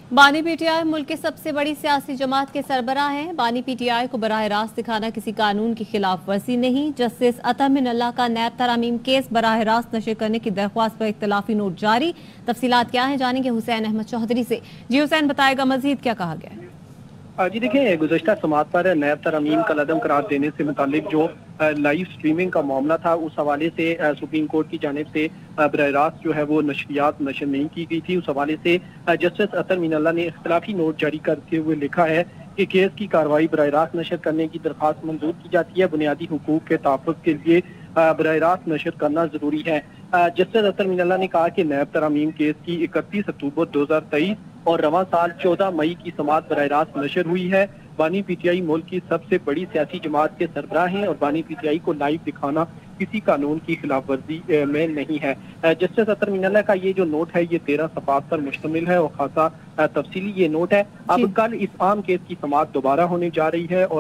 बानी पीटीआई मुल्क की सबसे बड़ी सियासी जमात के सरबराह हैं। बानी पीटीआई को बराह रास्त दिखाना किसी कानून की खिलाफ वर्जी नहीं। जस्टिस अता मिनल्ला का नैब तरामीम केस बराह रास्त नशर करने की दरख्वास्त पर इख्तलाफी नोट जारी। तफसीलात क्या है जानेंगे हुसैन अहमद चौधरी से। जी हुसैन, बताएगा मजीद क्या कहा गया है? जी देखिए, गुज़श्ता समात पर नैब तरमीम का लदम करार देने से मुतालिक जो लाइव स्ट्रीमिंग का मामला था, उस हवाले से सुप्रीम कोर्ट की जानिब से बराह रास्त जो है वो नशरियात नशर नहीं की गई थी। उस हवाले से जस्टिस अतर मिनल्ला ने इख्तलाफी नोट जारी करते हुए लिखा है कि केस की कार्रवाई बराह रास्त नशर करने की दरख्वास्त मंजूर की जाती है। बुनियादी हुकूक के तहफ़्फ़ुज़ के लिए बराह रास्त नशर करना जरूरी है। जस्टिस अतर मिनल्ला ने कहा कि नैब तरामीम केस की 31 अक्टूबर 2023 और रवां साल 14 मई की समात बराह रास्त नशर हुई है। बानी पीटीआई मुल्क की सबसे बड़ी सियासी जमात के सरबराह हैं और बानी पीटीआई को लाइव दिखाना किसी कानून की खिलाफ वर्जी में नहीं है। जस्टिस अतर मिनल्ला का ये जो नोट है, ये 13 सफ़ात पर मुश्तमिल है और खासा तफसीली ये नोट है। अब कल इस आम केस की समात दोबारा होने जा रही है और